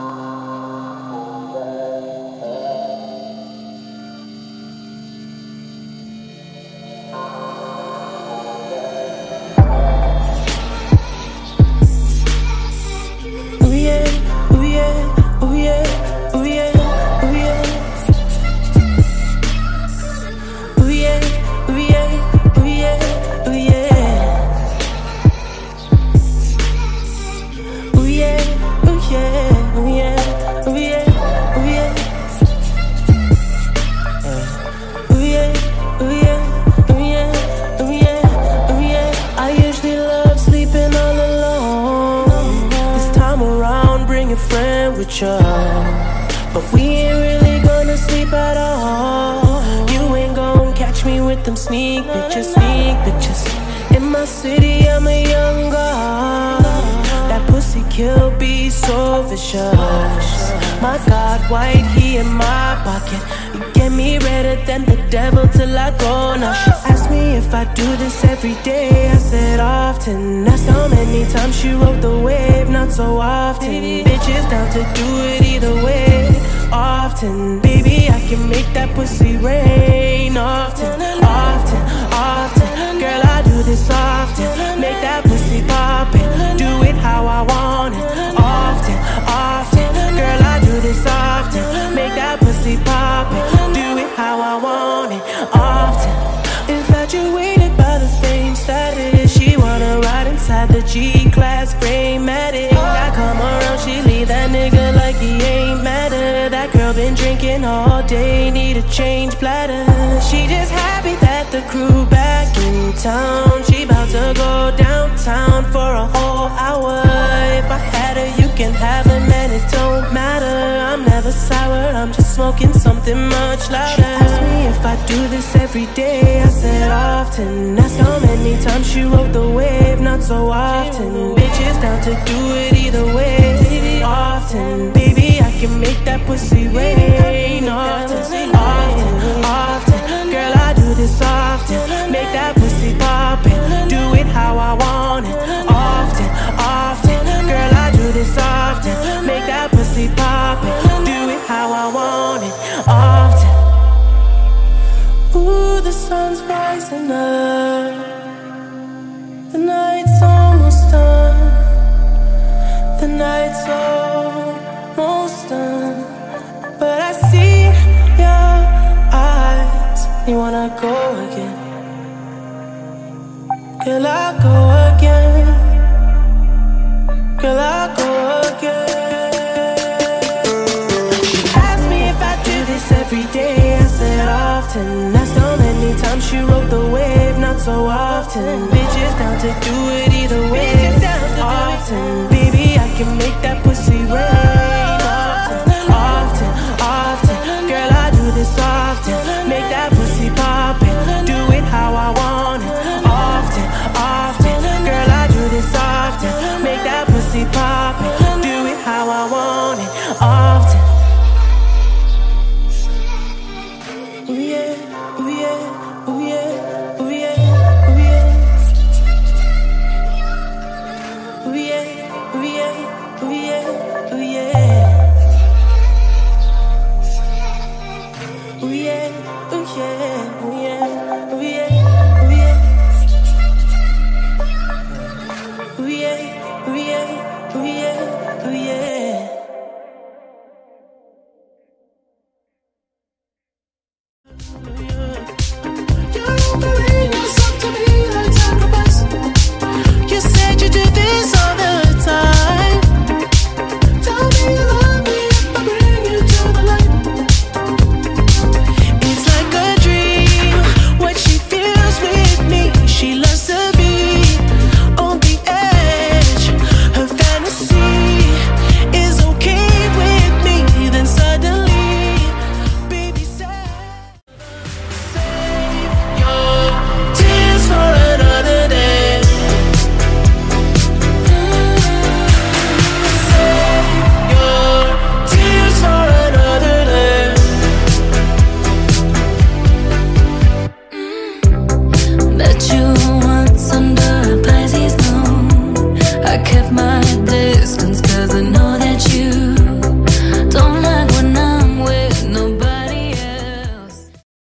But we ain't really gonna sleep at all. You ain't gon' catch me with them sneak pictures. In my city, I'm a young god. That pussy kill be so vicious. My God, white, he in my pocket. You get me redder than the devil till I go. Now she asked me if I do this every day. I said often. Asked how many times she rode the wave. Not so often. Bitches down to do it either way. Often, baby, I can make that pussy rain. Often, often, often. Girl, I do this often. Make that pussy poppin'. Do it how I want it. Often, often. Girl, I do this often. Make that pussy poppin'. Do it how I want it. Often. Infatuated by the fame status. She wanna ride inside the G-Class Frame-matic. I come around, she leave that nigga like he ain't matter. That girl been drinking all day, need a change bladder. She just happy that the crew back in town. She bout to go downtown for a whole hour. If I had her, you can have her, man, it don't matter. I'm never sour, I'm just smoking something much louder. She asked me if I do this every day. I said often. Asked how many times she rode the wave. Not so often. Bitches down to do it either way. Often, baby, I can make that pussy rain. Often, often, often. Girl, I do this often. Make that pussy poppin'. Do it how I want it. Often, often. Girl, I do this often. Make that pussy poppin'. Do it how I want it. Often. Ooh, the sun's rising up. The night's almost done. The night's almost done. But I see your eyes. You wanna go again? Girl, I'll go again. Girl, I'll go again. She asked me if I do this every day. I said often. Asked how many times she rode the wave. Not so often. Bitches down to do it either way. Often, baby, I can make that pussy rain.